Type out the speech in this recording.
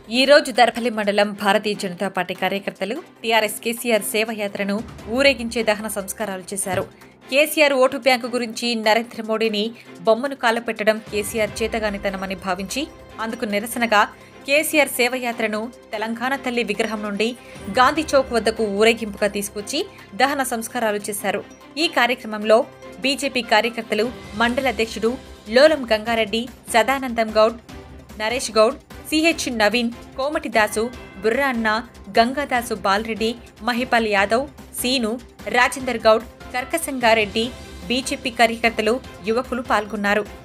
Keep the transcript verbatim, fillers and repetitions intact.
ఈ రోజు దర్పల్లి మండలం భారతీయ జనతా పార్టీ కార్యకర్తలు టీఆర్ఎస్ కేసీఆర్ సేవయాత్రను ఊరేగించే దహన సంస్కారాలు చేశారు. కేసీఆర్ ఓటు బ్యాంకు గురించి నరేంద్ర మోడీని బొమ్మను కాలపెట్టడం కేసీఆర్ చేతగానితనమని భావించి అందుకు నిరసనగా కేసీఆర్ సేవయాత్రను తెలంగాణ తల్లి విగ్రహం నుండి గాంధీ చౌక్ వద్దకు ఊరేగింపుగా తీసుకొచ్చి దహన సంస్కారాలు చేశారు. ఈ కార్యక్రమంలో బీజేపీ కార్యకర్తలు మండల అధ్యక్షుడు లోలం గంగారెడ్డి, సదానందం గౌడ్, నరేష్ గౌడ్, సిహెచ్ నవీన్, కోమటి దాసు, బుర్రా అన్న, గంగాదాసు బాలరెడ్డి, మహిపాల్ యాదవ్, సీను, రాజేందర్ గౌడ్, కర్కసంగారెడ్డి, బీజేపీ కార్యకర్తలు, యువకులు పాల్గొన్నారు.